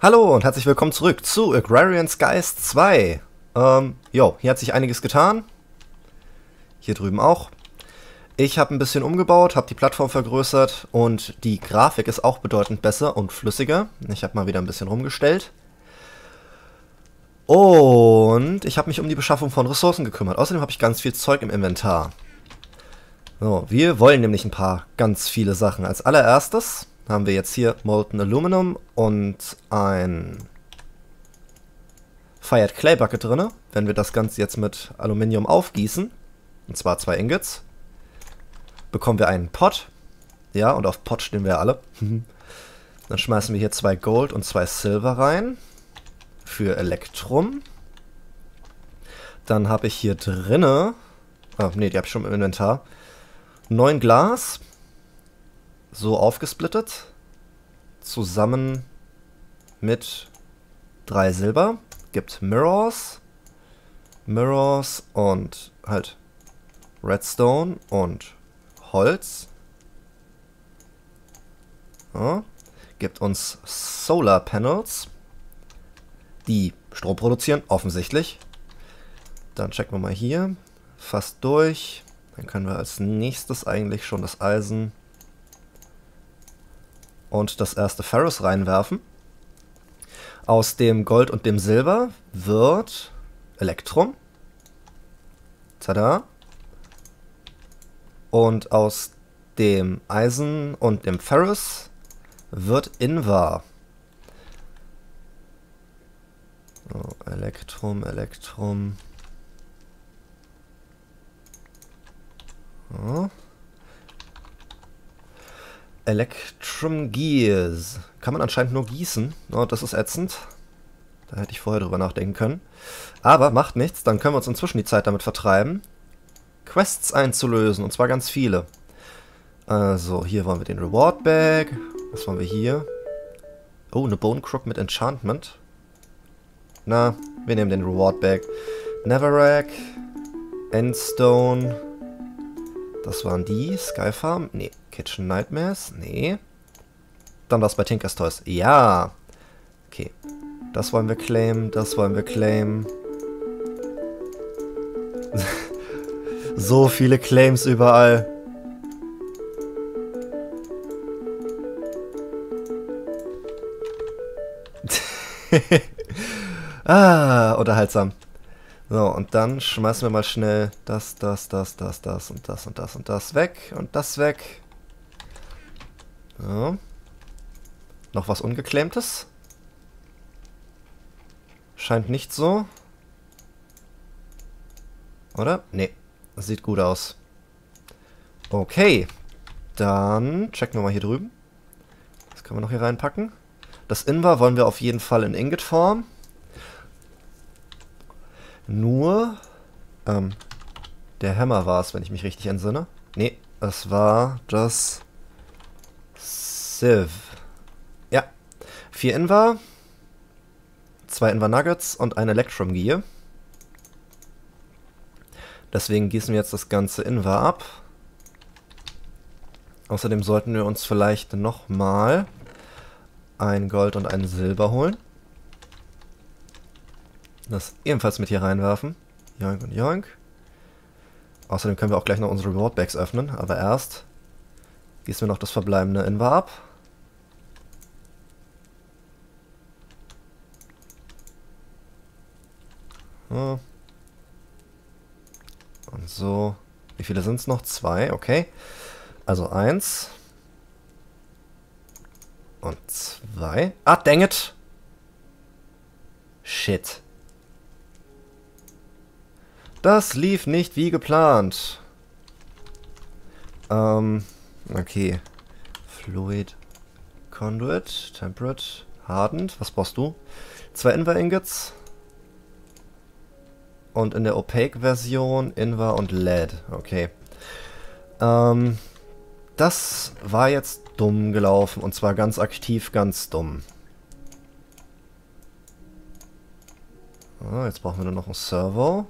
Hallo und herzlich willkommen zurück zu Agrarian Skies 2. Hier hat sich einiges getan. Hier drüben auch. Ich habe ein bisschen umgebaut, habe die Plattform vergrößert und die Grafik ist auch bedeutend besser und flüssiger. Ich habe mal wieder ein bisschen rumgestellt. Und ich habe mich um die Beschaffung von Ressourcen gekümmert. Außerdem habe ich ganz viel Zeug im Inventar. So, wir wollen nämlich ein paar ganz viele Sachen. Als allererstes haben wir jetzt hier Molten Aluminum und ein Fired Clay Bucket drin. Wenn wir das Ganze jetzt mit Aluminium aufgießen, und zwar 2 Ingots, bekommen wir einen Pot. Ja, und auf Pot stehen wir alle. Dann schmeißen wir hier 2 Gold und 2 Silver rein für Elektrum. Dann habe ich hier drinne, die habe ich schon im Inventar, 9 Glas, so aufgesplittet, zusammen mit 3 Silber, gibt Mirrors und halt Redstone und Holz. Ja, gibt uns Solar Panels, die Strom produzieren, offensichtlich. Dann checken wir mal hier, fast durch. Dann können wir als nächstes eigentlich schon das Eisen und das erste Ferrous reinwerfen. Aus dem Gold und dem Silber wird Elektrum. Tada. Und aus dem Eisen und dem Ferrous wird Invar. So, Elektrum. So. Electrum Gears. Kann man anscheinend nur gießen. Oh, das ist ätzend. Da hätte ich vorher drüber nachdenken können. Aber macht nichts, dann können wir uns inzwischen die Zeit damit vertreiben, Quests einzulösen, und zwar ganz viele. Also, hier wollen wir den Reward Bag. Was wollen wir hier? Oh, eine Bone Crook mit Enchantment. Na, wir nehmen den Reward Bag. Netherrack, Endstone. Das waren die. Skyfarm? Nee. Kitchen Nightmares? Nee. Dann was bei Tinker's Toys. Ja. Okay. Das wollen wir claimen. Das wollen wir claimen. So viele Claims überall. Unterhaltsam. So, und dann schmeißen wir mal schnell das und das weg und das weg. So. Noch was Ungeclaimtes? Scheint nicht so. Oder? Nee, das sieht gut aus. Okay, dann checken wir mal hier drüben. Das können wir noch hier reinpacken. Das Invar wollen wir auf jeden Fall in Ingot-Form. Nur, der Hammer war es, wenn ich mich richtig entsinne. Nee, es war das Sieve. Ja, 4 Invar, 2 Invar Nuggets und ein Electrum Gear. Deswegen gießen wir jetzt das ganze Invar ab. Außerdem sollten wir uns vielleicht nochmal ein Gold und ein Silber holen. Das ebenfalls mit hier reinwerfen. Joink und joink. Außerdem können wir auch gleich noch unsere Reward Bags öffnen. Aber erst gießen wir noch das verbleibende Invar ab. So. Und so. Wie viele sind es noch? 2, okay. Also 1. Und 2. Ah, dang it! Shit. Das lief nicht wie geplant. Okay. Fluid, Conduit, Temperate, Hardened. Was brauchst du? 2 Invar Ingots. Und in der Opaque-Version Invar und Lead. Okay. Das war jetzt dumm gelaufen. Und zwar ganz aktiv, ganz dumm. Jetzt brauchen wir nur noch einen Servo.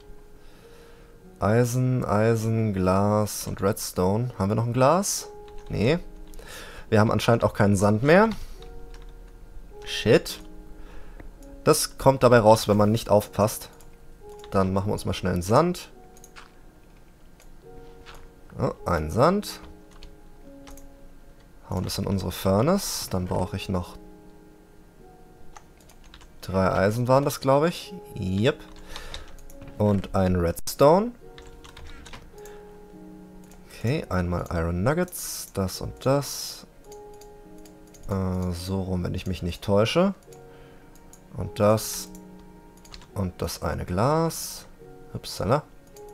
Eisen, Glas und Redstone. Haben wir noch ein Glas? Nee. Wir haben anscheinend auch keinen Sand mehr. Shit. Das kommt dabei raus, wenn man nicht aufpasst. Dann machen wir uns mal schnell einen Sand. Oh, einen Sand. Hauen das in unsere Furnace. Dann brauche ich noch 3 Eisen waren das, glaube ich. Yep. Und ein Redstone. Okay, einmal Iron Nuggets. Das und das. So rum, wenn ich mich nicht täusche. Und das. Und das eine Glas. Upsala.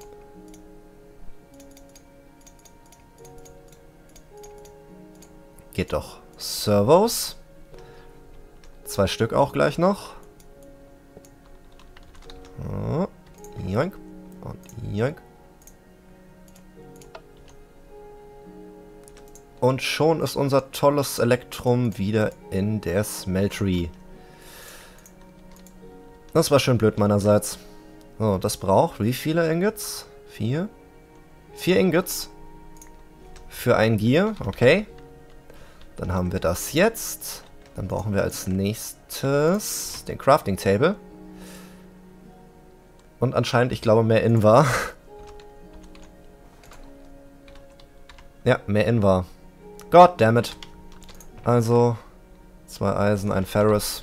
Geht doch. Servos. 2 Stück auch gleich noch. Oh, joink. Und joink. Und schon ist unser tolles Elektrum wieder in der Smeltery. Das war schön blöd meinerseits. So, das braucht wie viele Ingots? 4? 4 Ingots. Für ein Gear, okay. Dann haben wir das jetzt. Dann brauchen wir als nächstes den Crafting Table. Und anscheinend, ich glaube, mehr Invar. Ja, mehr Invar. God damn it. Also, 2 Eisen, ein Ferrous.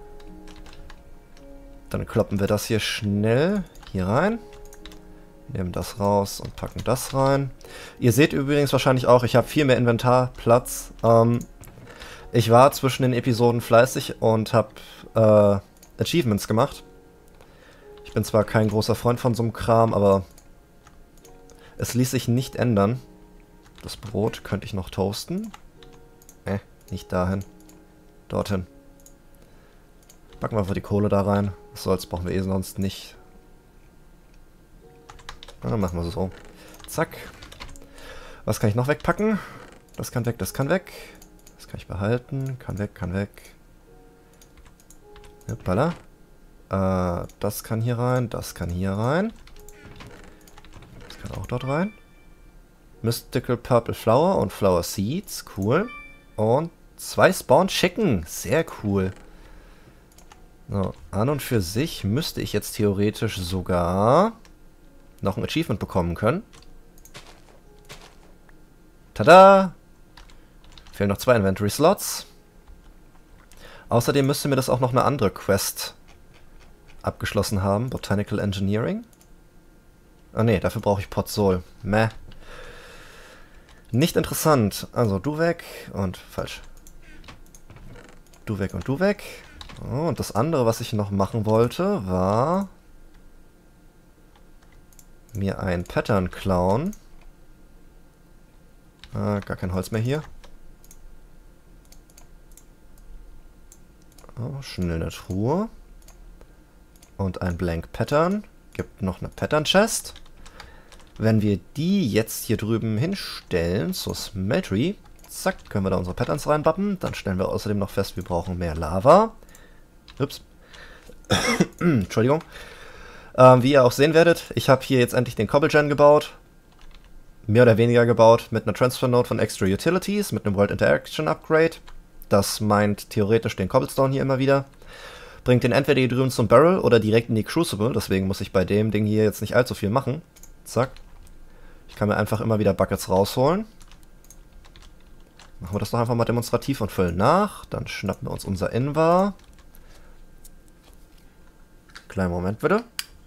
Dann kloppen wir das hier schnell hier rein. Nehmen das raus und packen das rein. Ihr seht übrigens wahrscheinlich auch, ich habe viel mehr Inventarplatz. Ich war zwischen den Episoden fleißig und habe Achievements gemacht. Ich bin zwar kein großer Freund von so einem Kram, aber es ließ sich nicht ändern. Das Brot könnte ich noch toasten. Nicht dahin. Dorthin. Packen wir einfach die Kohle da rein. Was soll's, brauchen wir eh sonst nicht. Dann machen wir es so. Zack. Was kann ich noch wegpacken? Das kann weg, das kann weg. Das kann ich behalten. Kann weg, kann weg. Hoppala. Das kann hier rein, das kann hier rein. Das kann auch dort rein. Mystical Purple Flower und Flower Seeds. Cool. Und 2 Spawn Chicken. Sehr cool. So, an und für sich müsste ich jetzt theoretisch sogar noch ein Achievement bekommen können. Tada! Fehlen noch 2 Inventory Slots. Außerdem müsste mir das auch noch eine andere Quest abgeschlossen haben. Botanical Engineering. Ah ne, dafür brauche ich Pot Soul. Meh. Nicht interessant. Also du weg und falsch. Du weg und du weg. Oh, und das andere, was ich noch machen wollte, war mir ein Pattern klauen. Gar kein Holz mehr hier. Oh, schnell eine Truhe. Und ein Blank Pattern. Gibt noch eine Pattern Chest. Wenn wir die jetzt hier drüben hinstellen, zur Smeltery, zack, können wir da unsere Patterns reinbappen. Dann stellen wir außerdem noch fest, wir brauchen mehr Lava. Ups. Entschuldigung. Wie ihr auch sehen werdet, ich habe hier jetzt endlich den Cobblegen gebaut. Mehr oder weniger gebaut mit einer Transfer Node von Extra Utilities, mit einem World Interaction Upgrade. Das meint theoretisch den Cobblestone hier immer wieder. Bringt den entweder hier drüben zum Barrel oder direkt in die Crucible. Deswegen muss ich bei dem Ding hier jetzt nicht allzu viel machen. Zack. Ich kann mir einfach immer wieder Buckets rausholen. Machen wir das doch einfach mal demonstrativ und füllen nach. Dann schnappen wir uns unser Invar. Kleinen Moment bitte.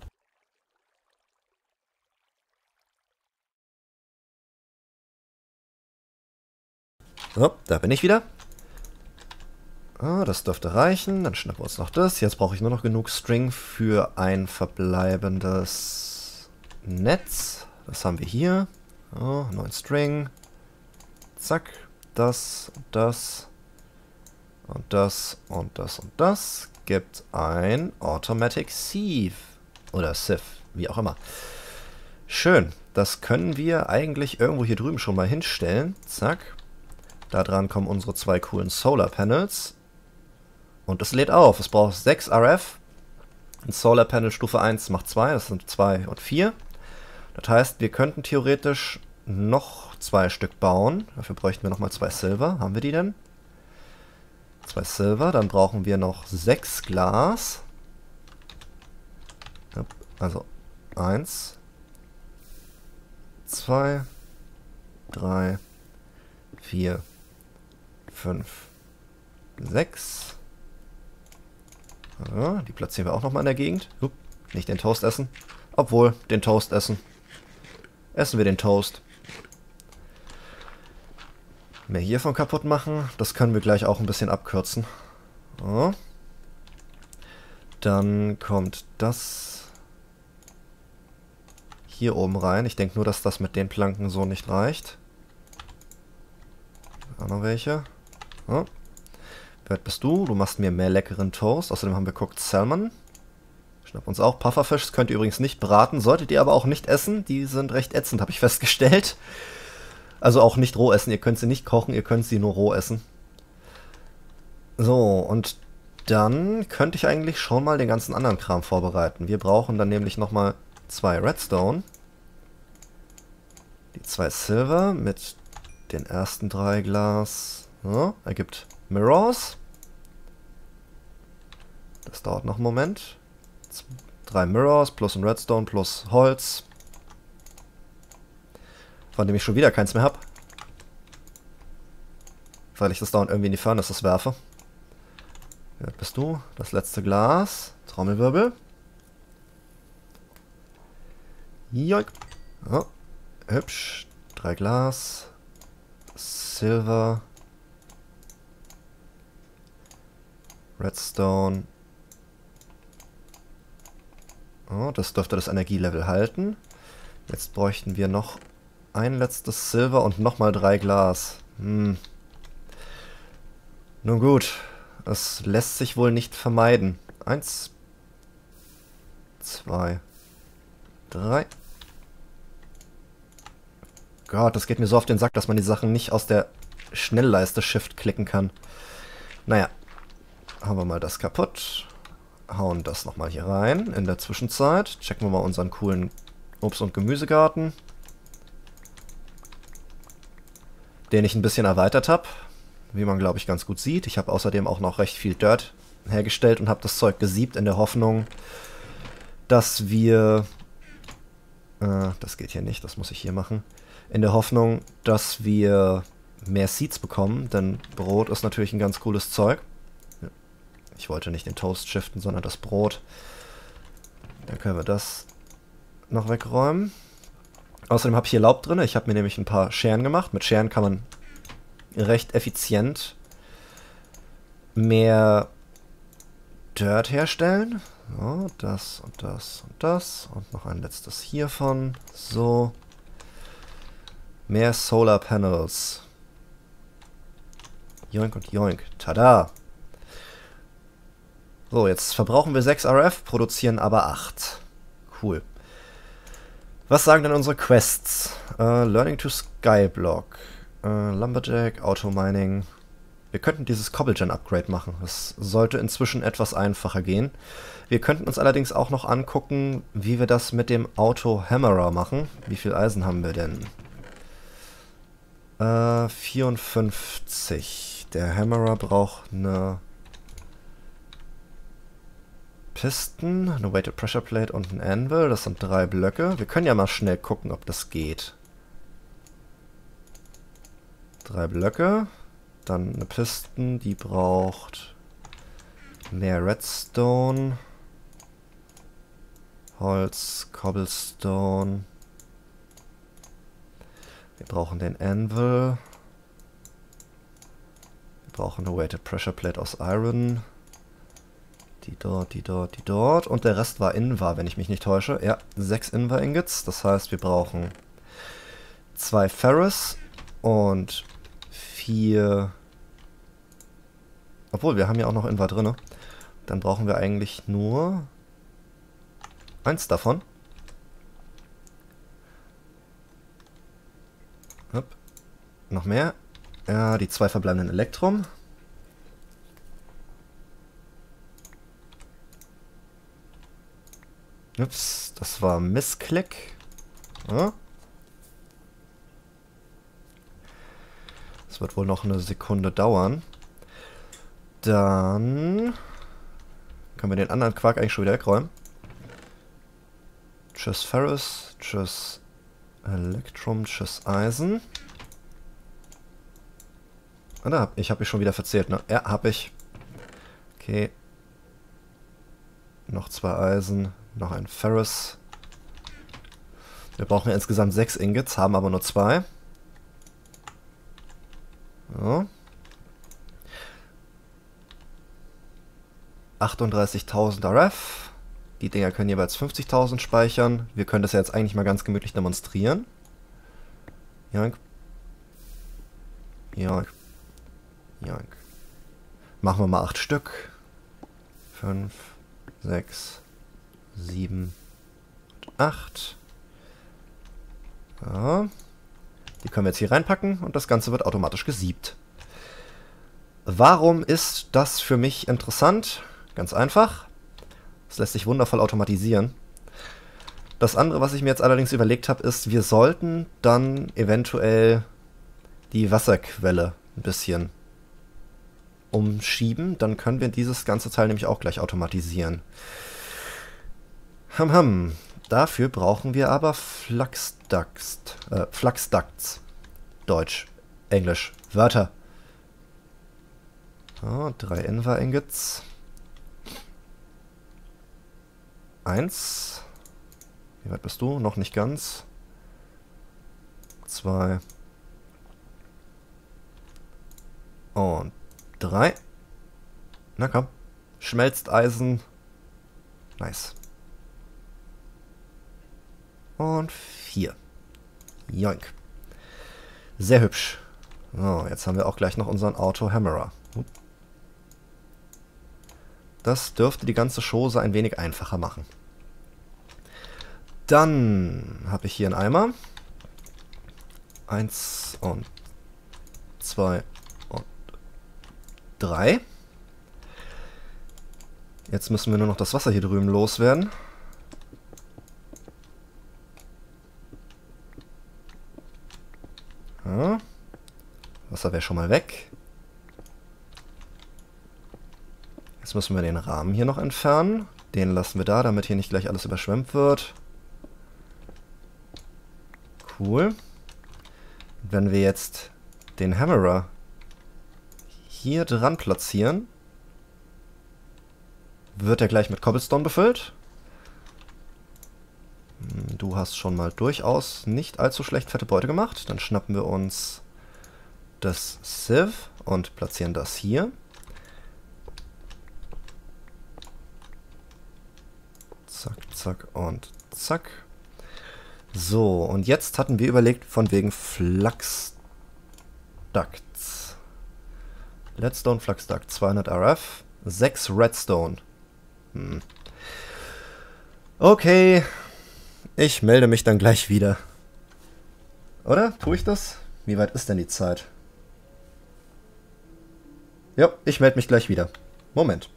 So, da bin ich wieder. Ah, das dürfte reichen. Dann schnappen wir uns noch das. Jetzt brauche ich nur noch genug String für ein verbleibendes Netz. Das haben wir hier. Oh, 9 String. Zack. Das und das. Und das und das und das. Gibt ein Automatic Sieve. Oder Sieve, wie auch immer. Schön. Das können wir eigentlich irgendwo hier drüben schon mal hinstellen. Zack. Da dran kommen unsere 2 coolen Solar Panels. Und es lädt auf. Es braucht 6 RF. Ein Solar Panel Stufe 1 macht 2. Das sind 2 und 4. Das heißt, wir könnten theoretisch noch 2 Stück bauen. Dafür bräuchten wir nochmal 2 Silver. Haben wir die denn? 2 Silver. Dann brauchen wir noch 6 Glas. Also 1, 2, 3, 4, 5, 6. Ja, die platzieren wir auch nochmal in der Gegend. Nicht den Toast essen. Obwohl, den Toast essen. Essen wir den Toast. Mehr hiervon kaputt machen. Das können wir gleich auch ein bisschen abkürzen. So. Dann kommt das hier oben rein. Ich denke nur, dass das mit den Planken so nicht reicht. Auch noch welche. So. Wie weit bist du? Du machst mir mehr leckeren Toast. Außerdem haben wir Cooked Salmon. Schnapp uns auch Pufferfish. Das könnt ihr übrigens nicht braten. Solltet ihr aber auch nicht essen. Die sind recht ätzend, habe ich festgestellt. Also auch nicht roh essen. Ihr könnt sie nicht kochen. Ihr könnt sie nur roh essen. So, und dann könnte ich eigentlich schon mal den ganzen anderen Kram vorbereiten. Wir brauchen dann nämlich nochmal 2 Redstone. Die 2 Silver mit den ersten 3 Glas. So, ergibt Mirrors. Das dauert noch einen Moment. 3 Mirrors plus ein Redstone plus Holz. Von dem ich schon wieder keins mehr habe. Weil ich das dauernd irgendwie in die Furnaces werfe. Wie weit bist du? Das letzte Glas. Trommelwirbel. Joik. Oh, hübsch. 3 Glas. Silver. Redstone. Oh, das dürfte das Energielevel halten. Jetzt bräuchten wir noch ein letztes Silber und nochmal 3 Glas. Nun gut. Es lässt sich wohl nicht vermeiden. 1, 2, 3. Gott, das geht mir so auf den Sack, dass man die Sachen nicht aus der Schnellleiste Shift klicken kann. Naja. Haben wir mal das kaputt. Hauen das nochmal hier rein. In der Zwischenzeit checken wir mal unseren coolen Obst- und Gemüsegarten. Den ich ein bisschen erweitert habe. Wie man, glaube ich, ganz gut sieht. Ich habe außerdem auch noch recht viel Dirt hergestellt und habe das Zeug gesiebt in der Hoffnung, dass wir... das geht hier nicht, das muss ich hier machen. In der Hoffnung, dass wir mehr Seeds bekommen, denn Brot ist natürlich ein ganz cooles Zeug. Ich wollte nicht den Toast shiften, sondern das Brot. Dann können wir das noch wegräumen. Außerdem habe ich hier Laub drin. Ich habe mir nämlich ein paar Scheren gemacht. Mit Scheren kann man recht effizient mehr Dirt herstellen. So, das und das und das. Und noch ein letztes hiervon. So. Mehr Solar Panels. Joink und joink. Tada! So, jetzt verbrauchen wir 6 RF, produzieren aber 8. Cool. Was sagen denn unsere Quests? Learning to Skyblock. Lumberjack, Auto-Mining. Wir könnten dieses Cobblegen-Upgrade machen. Das sollte inzwischen etwas einfacher gehen. Wir könnten uns allerdings auch noch angucken, wie wir das mit dem Auto-Hammerer machen. Wie viel Eisen haben wir denn? 54. Der Hammerer braucht eine Piston, eine Weighted Pressure Plate und ein Anvil. Das sind 3 Blöcke. Wir können ja mal schnell gucken, ob das geht. 3 Blöcke. Dann eine Piston, die braucht mehr Redstone. Holz, Cobblestone. Wir brauchen den Anvil. Wir brauchen eine Weighted Pressure Plate aus Iron. Die dort, die dort, die dort. Und der Rest war Invar, wenn ich mich nicht täusche. Ja, 6 Invar Ingots. Das heißt, wir brauchen 2 Ferrous und 4... Obwohl, wir haben ja auch noch Invar drin. Dann brauchen wir eigentlich nur 1 davon. Hopp. Noch mehr. Ja, die 2 verbleibenden Elektrum. Ups, das war Missklick. Ja. Das wird wohl noch eine Sekunde dauern. Dann können wir den anderen Quark eigentlich schon wieder wegräumen. Tschüss Ferris. Tschüss Elektrum. Tschüss Eisen. Ah, ich habe mich schon wieder verzählt, ne? Ja, habe ich. Okay. Noch 2 Eisen. Noch ein Ferris. Wir brauchen ja insgesamt 6 Ingots, haben aber nur 2. So. 38.000 RF. Die Dinger können jeweils 50.000 speichern. Wir können das ja jetzt eigentlich mal ganz gemütlich demonstrieren. Joink. Joink. Joink. Machen wir mal 8 Stück. 5, 6, 7 und 8. Ja. Die können wir jetzt hier reinpacken und das Ganze wird automatisch gesiebt. Warum ist das für mich interessant? Ganz einfach. Es lässt sich wundervoll automatisieren. Das andere, was ich mir jetzt allerdings überlegt habe, ist, wir sollten dann eventuell die Wasserquelle ein bisschen umschieben. Dann können wir dieses ganze Teil nämlich auch gleich automatisieren. Dafür brauchen wir aber Fluxducts. Deutsch, Englisch, Wörter. So, 3 Invar Ingots. 1. Wie weit bist du? Noch nicht ganz. 2. Und 3. Na komm. Schmelzt Eisen. Nice. Und 4. Joink. Sehr hübsch. So, jetzt haben wir auch gleich noch unseren Auto-Hammerer. Das dürfte die ganze Chose ein wenig einfacher machen. Dann habe ich hier einen Eimer. 1 und 2 und 3. Jetzt müssen wir nur noch das Wasser hier drüben loswerden. Ja. Wasser wäre schon mal weg. Jetzt müssen wir den Rahmen hier noch entfernen. Den lassen wir da, damit hier nicht gleich alles überschwemmt wird. Cool. Wenn wir jetzt den Hammerer hier dran platzieren, wird er gleich mit Cobblestone befüllt. Du hast schon mal durchaus nicht allzu schlecht fette Beute gemacht. Dann schnappen wir uns das Sieve und platzieren das hier. Zack, zack und zack. So, und jetzt hatten wir überlegt, von wegen Fluxducts. Leadstone Fluxduct, 200 RF, 6 Redstone. Okay, ich melde mich dann gleich wieder. Oder? Tue ich das? Wie weit ist denn die Zeit? Ja, ich melde mich gleich wieder. Moment.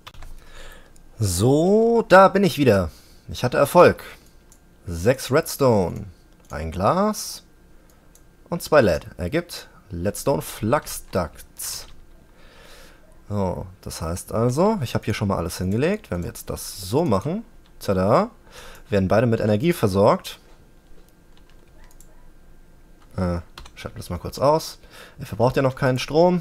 So, da bin ich wieder. Ich hatte Erfolg. 6 Redstone, ein Glas und 2 LED. Ergibt Leadstone Fluxducts. So, das heißt also, ich habe hier schon mal alles hingelegt. Wenn wir jetzt das so machen, tada, werden beide mit Energie versorgt. Schalten wir das mal kurz aus. Er verbraucht ja noch keinen Strom.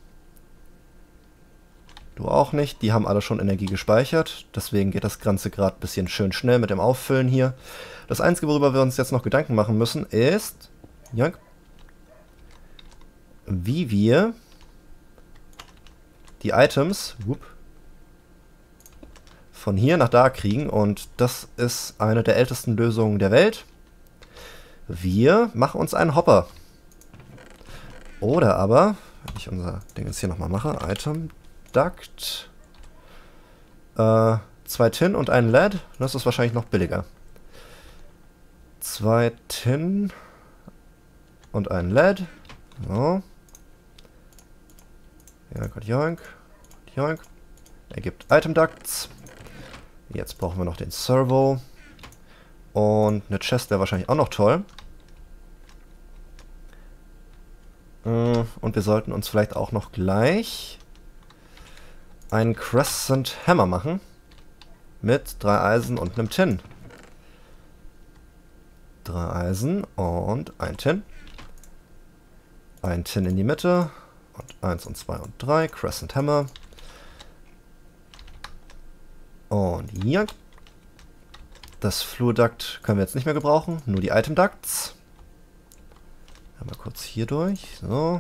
Du auch nicht. Die haben alle schon Energie gespeichert. Deswegen geht das Ganze gerade ein bisschen schön schnell mit dem Auffüllen hier. Das Einzige, worüber wir uns jetzt noch Gedanken machen müssen, ist, wie wir die Items von hier nach da kriegen. Und das ist eine der ältesten Lösungen der Welt. Wir machen uns einen Hopper. Oder aber, wenn ich unser Ding jetzt hier nochmal mache, Item Duct, 2 Tin und ein LED, das ist wahrscheinlich noch billiger. 2 Tin und ein LED. So. Joink und joink. Joink. Ergibt Item Ducts. Jetzt brauchen wir noch den Servo. Und eine Chest wäre wahrscheinlich auch noch toll. Und wir sollten uns vielleicht auch noch gleich einen Crescent Hammer machen. Mit 3 Eisen und einem Tin. 3 Eisen und ein Tin. Ein Tin in die Mitte. Und 1 und 2 und 3. Crescent Hammer. Und hier. Das Fluid Duct können wir jetzt nicht mehr gebrauchen. Nur die Item Ducts. Mal kurz hier durch. So.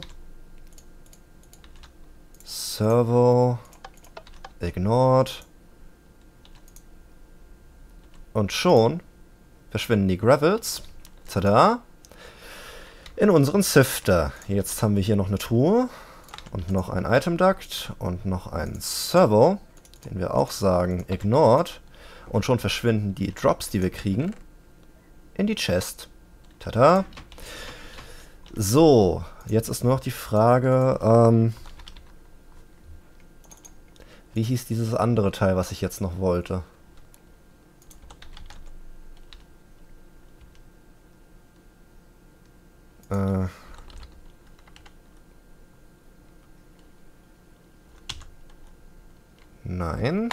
Servo. Ignored. Und schon verschwinden die Gravels. Tada. In unseren Sifter. Jetzt haben wir hier noch eine Truhe. Und noch ein Item Duct. Und noch einen Servo. Den wir auch sagen Ignored. Und schon verschwinden die Drops, die wir kriegen, in die Chest. Tada. So, jetzt ist nur noch die Frage, wie hieß dieses andere Teil, was ich jetzt noch wollte? Nein.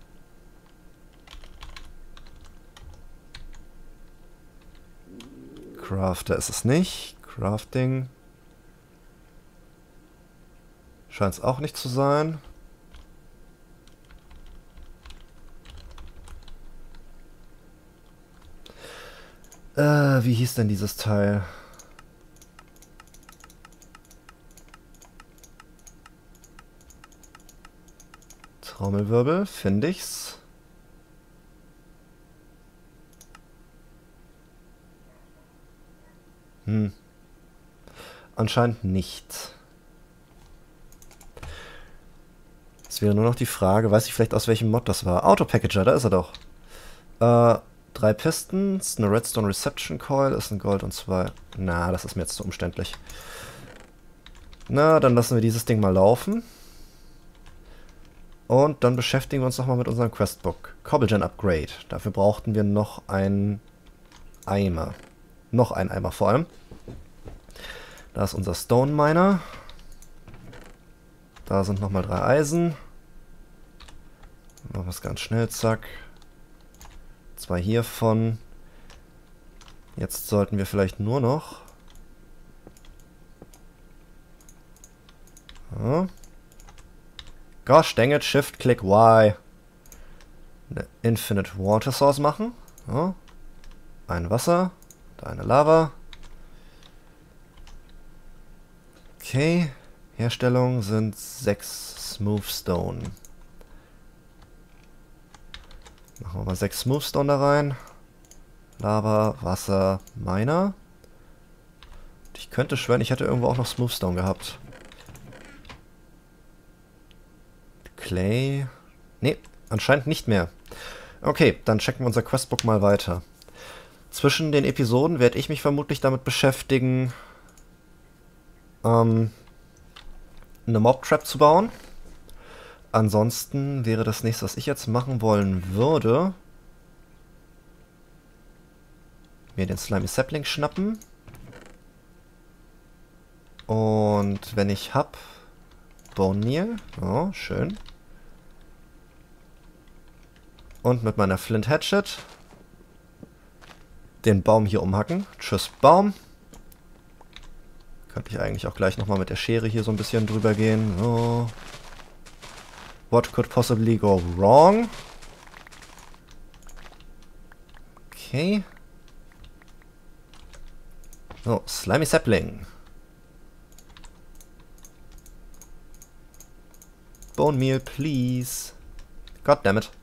Crafter ist es nicht. Crafting. Scheint es auch nicht zu sein. Wie hieß denn dieses Teil? Trommelwirbel, finde ich's. Anscheinend nicht. Es wäre nur noch die Frage, weiß ich vielleicht aus welchem Mod das war. Auto-Packager, da ist er doch. 3 Pistons, eine Redstone Reception Coil, ist ein Gold und 2. Na, das ist mir jetzt zu umständlich. Na, dann lassen wir dieses Ding mal laufen. Und dann beschäftigen wir uns nochmal mit unserem Questbook. Cobblegen Upgrade. Dafür brauchten wir noch einen Eimer. Noch einen Eimer vor allem. Da ist unser Stone Miner. Da sind nochmal 3 Eisen. Machen wir es ganz schnell, zack. 2 hiervon. Jetzt sollten wir vielleicht nur noch... Ja. Gosh, dang it, Shift, Click, Y. Eine Infinite Water Source machen. Ja. Ein Wasser. Da eine Lava. Okay. Herstellung sind 6 Smoothstone. Machen wir mal 6 Smoothstone da rein. Lava, Wasser, Miner. Ich könnte schwören, ich hätte irgendwo auch noch Smoothstone gehabt. Clay. Nee, anscheinend nicht mehr. Okay, dann checken wir unser Questbook mal weiter. Zwischen den Episoden werde ich mich vermutlich damit beschäftigen, eine Mob-Trap zu bauen. Ansonsten wäre das nächste, was ich jetzt machen wollen würde, mir den Slimy Sapling schnappen. Und wenn ich hab, Bone Meal. Oh, schön. Und mit meiner Flint Hatchet den Baum hier umhacken. Tschüss, Baum. Könnte ich eigentlich auch gleich nochmal mit der Schere hier so ein bisschen drüber gehen. So. What could possibly go wrong? Okay. So, Slimy Sapling. Bone Meal, please. God damn it.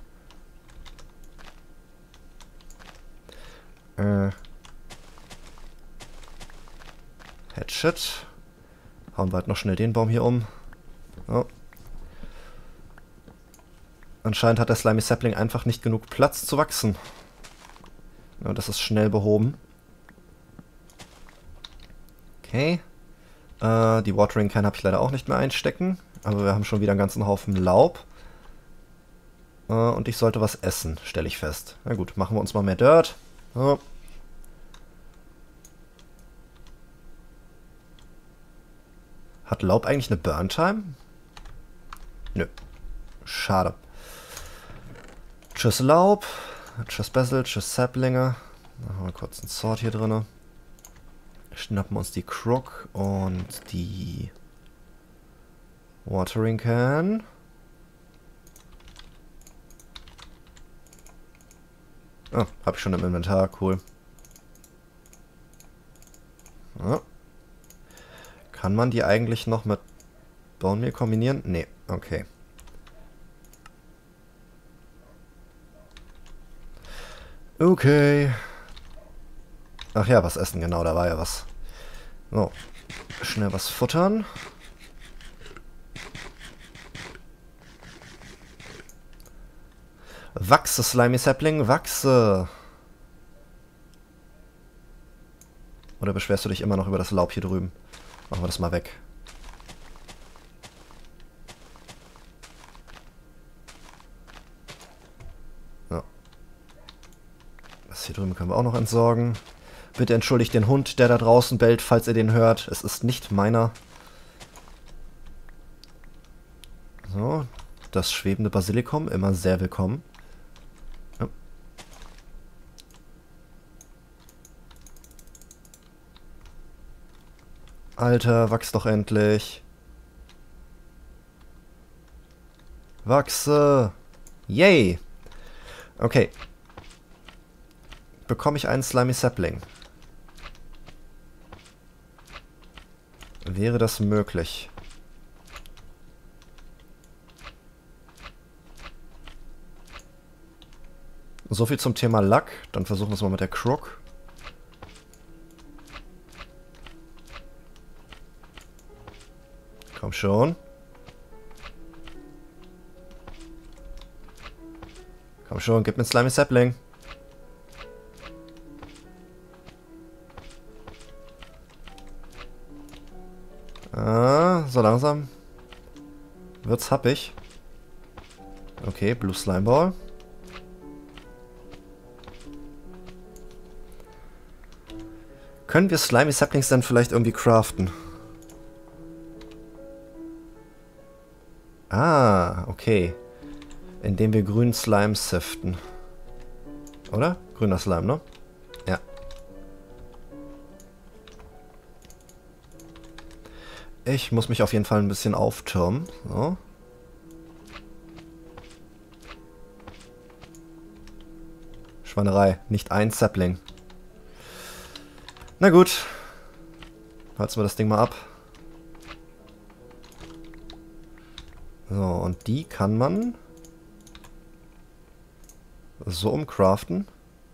Hatchet. Hauen wir halt noch schnell den Baum hier um. Oh. Anscheinend hat der Slimy Sapling einfach nicht genug Platz zu wachsen. Ja, das ist schnell behoben. Okay. Die Watering Can habe ich leider auch nicht mehr einstecken. Aber wir haben schon wieder einen ganzen Haufen Laub. Und ich sollte was essen, stelle ich fest. Na gut, machen wir uns mal mehr Dirt. Oh. Hat Laub eigentlich eine Burn-Time? Nö. Schade. Tschüss Laub. Tschüss Basil. Tschüss Saplinge. Machen wir kurz einen Sort hier drin. Schnappen uns die Crook und die Watering Can. Ah, hab ich schon im Inventar, cool. Ja. Kann man die eigentlich noch mit Bone Meal kombinieren? Nee, okay. Okay. Ach ja, was essen, genau, da war ja was. So, schnell was futtern. Wachse, Slimy Sapling, wachse! Oder beschwerst du dich immer noch über das Laub hier drüben? Machen wir das mal weg. So. Das hier drüben können wir auch noch entsorgen. Bitte entschuldigt den Hund, der da draußen bellt, falls ihr den hört. Es ist nicht meiner. So, das schwebende Basilikum, immer sehr willkommen. Ja. Alter, wachs doch endlich. Wachse. Yay. Okay. Bekomme ich einen Slimy Sapling? Wäre das möglich? So viel zum Thema Luck. Dann versuchen wir es mal mit der Crook. Komm schon. Komm schon, gib mir einen Slimy Sapling. Ah, so langsam wird's happig. Okay, Blue Slime Ball. Können wir Slimy Saplings dann vielleicht irgendwie craften? Ah, okay. Indem wir grünen Slime siften. Oder? Grüner Slime, ne? Ja. Ich muss mich auf jeden Fall ein bisschen auftürmen. So. Schweinerei. Nicht ein Sapling. Na gut. Halten wir das Ding mal ab. So, und die kann man so umcraften.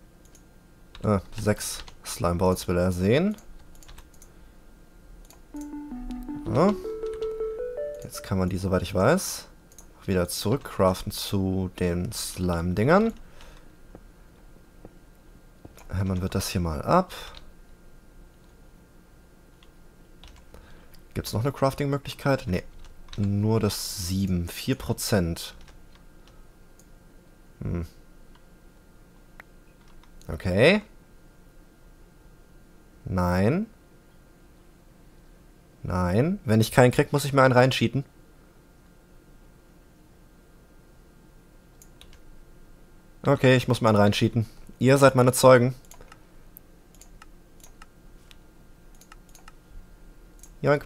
6 Slimeballs will er sehen. So. Jetzt kann man die, soweit ich weiß, wieder zurückcraften zu den Slime-Dingern. Hämmern wir das hier mal ab. Gibt es noch eine Crafting-Möglichkeit? Nee. Nur das 7. 4%. Okay. Nein. Nein. Wenn ich keinen krieg, muss ich mir einen reincheaten. Okay, ich muss mir einen reincheaten. Ihr seid meine Zeugen. Joink.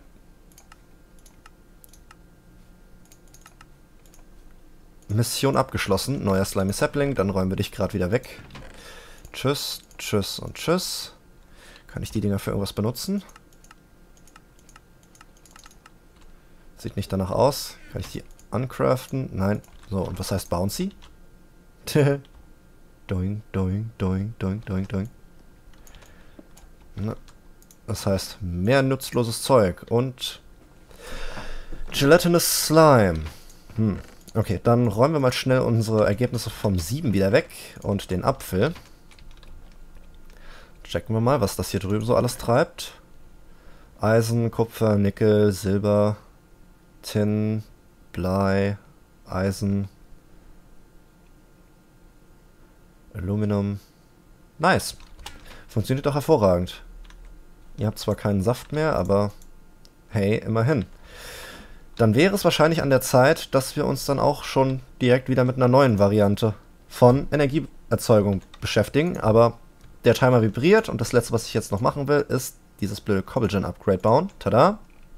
Mission abgeschlossen. Neuer Slimy Sapling. Dann räumen wir dich gerade wieder weg. Tschüss, tschüss und tschüss. Kann ich die Dinger für irgendwas benutzen? Sieht nicht danach aus. Kann ich die uncraften? Nein. So, und was heißt Bouncy? Doing, doing, doing, doing, doing, doing. Na, das heißt, mehr nutzloses Zeug und Gelatinous Slime. Okay, dann räumen wir mal schnell unsere Ergebnisse vom 7 wieder weg und den Apfel. Checken wir mal, was das hier drüben so alles treibt. Eisen, Kupfer, Nickel, Silber, Tin, Blei, Eisen, Aluminum. Nice. Funktioniert doch hervorragend. Ihr habt zwar keinen Saft mehr, aber hey, immerhin. Dann wäre es wahrscheinlich an der Zeit, dass wir uns dann auch schon direkt wieder mit einer neuen Variante von Energieerzeugung beschäftigen. Aber der Timer vibriert und das letzte, was ich jetzt noch machen will, ist dieses blöde Cobblegen Upgrade bauen. Tada.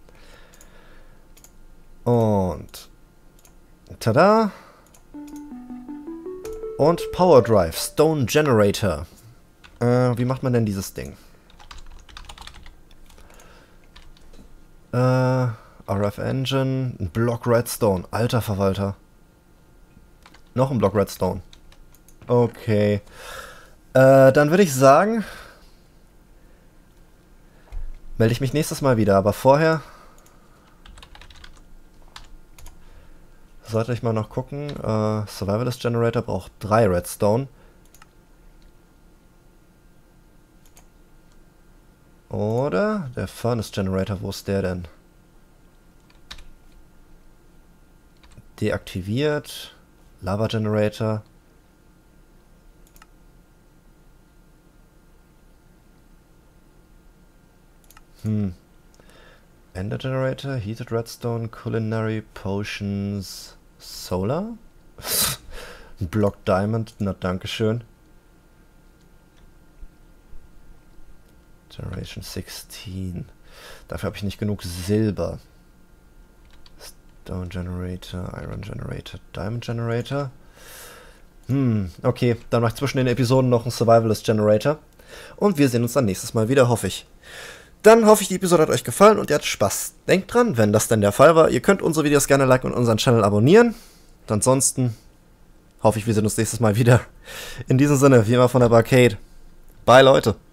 Und tada. Und Power Drive, Stone Generator. Wie macht man denn dieses Ding? RF Engine, ein Block Redstone. Alter Verwalter. Noch ein Block Redstone. Okay. Dann würde ich sagen, melde ich mich nächstes Mal wieder, aber vorher sollte ich mal noch gucken. Survivalist Generator braucht 3 Redstone. Oder der Furnace Generator, wo ist der denn? Deaktiviert. Lava Generator. Ender Generator, Heated Redstone, Culinary Potions, Solar? Block Diamond, na dankeschön. Generation 16. Dafür habe ich nicht genug Silber. Stone Generator, Iron Generator, Diamond Generator. Okay, dann mache ich zwischen den Episoden noch einen Survivalist Generator. Und wir sehen uns dann nächstes Mal wieder, hoffe ich. Dann hoffe ich, die Episode hat euch gefallen und ihr hattet Spaß. Denkt dran, wenn das denn der Fall war, ihr könnt unsere Videos gerne liken und unseren Channel abonnieren. Und ansonsten hoffe ich, wir sehen uns nächstes Mal wieder. In diesem Sinne, wie immer von der Barcade. Bye, Leute.